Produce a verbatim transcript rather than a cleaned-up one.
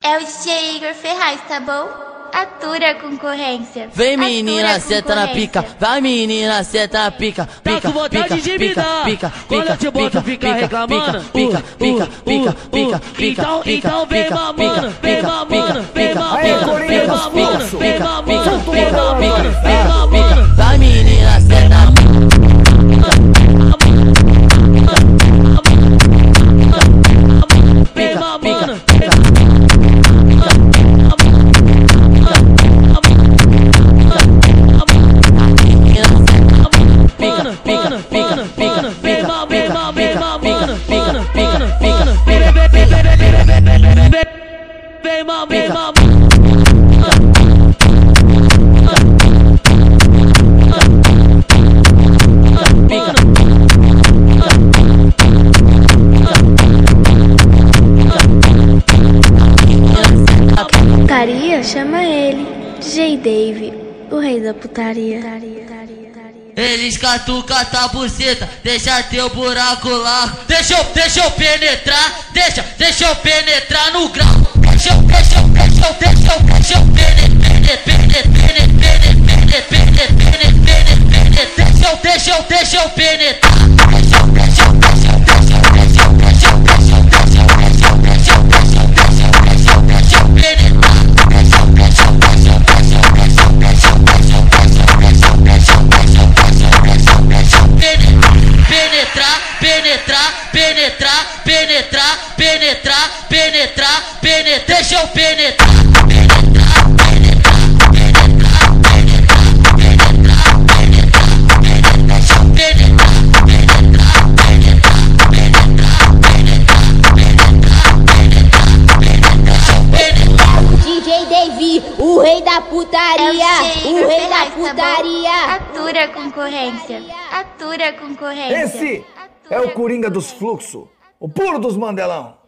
É o D J Igor Ferraz, tá bom? Atura a concorrência. Vem menina, senta na pica. Vai menina, senta na pica. Tá com vontade de me dar. Pica, Quando eu te boto, fica reclamando. Pica, pica, pica, pica, pica. Então, então vem mamando, vem mamando, vem mamando, vem mamando, vem mamando, vem mamando, vem mamando. Vai menina, senta na pica. Vem mamando. Vem mamando, vem mamando. Putaria, chama ele, D J Dave, o rei da putaria. Eles catucam tua buceta, deixa teu buraco largo. Deixa eu, deixa eu penetrar, deixa, deixa eu penetrar no grau. Deixa eu, deixa eu, deixa eu, deixa eu, deixa eu penetrar, penetrar, penetrar, deixa eu, deixa eu, deixa eu penetrar. Deixa eu, deixa eu, deixa eu, deixa eu, deixa eu, deixa eu, deixa eu, deixa eu, deixa eu, deixa eu, deixa eu, deixa eu, deixa eu, deixa eu penetrar. Deixa eu, deixa eu, deixa eu, deixa eu, deixa eu, deixa eu, deixa eu, deixa eu, deixa eu, deixa eu, deixa eu, penetrar, penetrar, penetrar, penetrar, penetrar, penetrar, penetrar, deixa eu penetrar, penetrar, penetrar, penetrar, penetrar, penetrar, penetrar, penetrar, deixa eu penetrar, penetrar, penetrar, penetrar, penetrar, penetrar, penetrar, penetrar, D J Dave, o rei da putaria, o rei da putaria. Atura a concorrência. Atura a concorrência. Esse é o Coringa dos Fluxos, o puro dos Mandelão.